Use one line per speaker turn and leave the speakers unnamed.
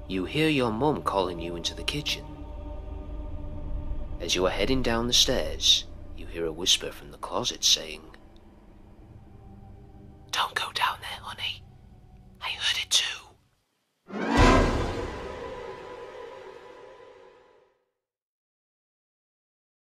You hear your mum calling you into the kitchen. As you are heading down the stairs, you hear a whisper from the closet saying, "Don't go down